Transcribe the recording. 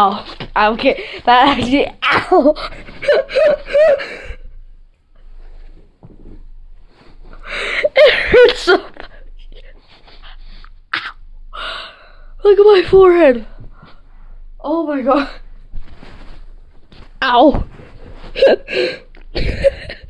Ow. Okay. That actually. Ow. It hurts so much. Ow. Look at my forehead. Oh my god. Ow.